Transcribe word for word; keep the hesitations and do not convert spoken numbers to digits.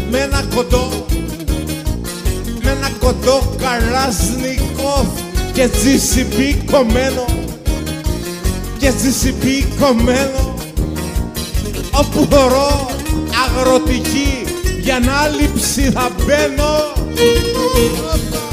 με ένα κοντό, με ένα κοντό Καλάσνικοφ και τζι σι πι κομμένο, και τζι σι πι κομμένο, όπου μπορώ αγροτική για ανάληψη θα μπαίνω.